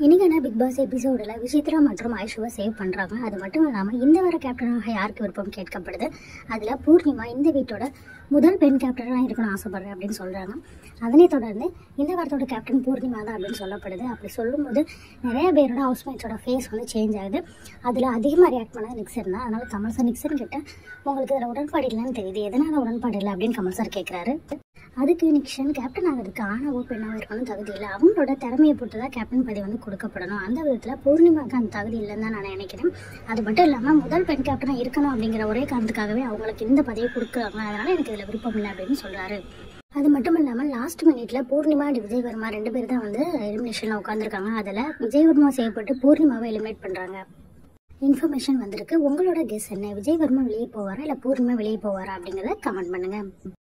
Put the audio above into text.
இன்னைக்கான big pass எபிசோடில் விசித்ரா மற்றும் ஐஷுவை சேவ் பண்ணுறாங்க. அது மட்டும் இல்லாமல் இந்த வார கேப்டனாக யாருக்கு விருப்பம் கேட்கப்படுது. அதில் பூர்ணிமா இந்த வீட்டோட முதல் பெண் கேப்டனாக இருக்கணும்னு ஆசைப்படுறேன் அப்படின்னு சொல்கிறாங்க. அதனை தொடர்ந்து இந்த வாரத்தோட கேப்டன் பூர்ணிமா தான் அப்படின்னு சொல்லப்படுது. அப்படி சொல்லும்போது நிறைய பேரோட ஹவுஸ்மேட்ஸோட ஃபேஸ் வந்து சேஞ்ச் ஆகுது. அதில் அதிகமாக ரியாக்ட் பண்ணது நிக்சன் தான். அதனால் கமல் சார் நிக்சன் கிட்ட உங்களுக்கு இதில் உடன்பாடு இல்லைன்னு தெரியுது, எதனால் உடன்பாடு இல்லை அப்படின்னு கமல் சார் கேட்குறாரு. அதுக்கு நிக்சன் கேப்டன் ஆகிறதுக்கு ஆணவோ பெண்ணாவோ இருக்கணும் தகுதி இல்லை, அவங்களோட திறமையை பொறுத்து தான் கேப்டன் பதவி வந்து கொடுக்கப்படணும். அந்த விதத்தில் பூர்ணிமாவுக்கு அந்த தகுதி இல்லைன்னு தான் நான் நினைக்கிறேன். அது மட்டும் இல்லாமல் முதல் பெண் கேப்டனாக இருக்கணும் அப்படிங்கிற ஒரே காரணத்துக்காகவே அவங்களுக்கு இந்த பதவியை கொடுக்குறாங்க. அதனால் எனக்கு இதில் விருப்பம் இல்லை அப்படின்னு சொல்கிறாரு. அது மட்டும் இல்லாமல் லாஸ்ட் மினிட்ல பூர்ணிமா அண்ட் விஜய் வர்மா 2 பேர் தான் வந்து எலிமினேஷனில் உட்காந்துருக்காங்க. அதில் விஜய் வர்மா செய்யப்பட்டு பூர்ணிமாவை எலிமினேட் பண்ணுறாங்க. இன்ஃபர்மேஷன் வந்திருக்கு. உங்களோட கெஸ் என்ன? விஜய் வர்மா வெளியே போவாரா இல்லை பூர்ணிமா வெளியே போவாரா அப்படிங்கிறத கமெண்ட் பண்ணுங்கள்.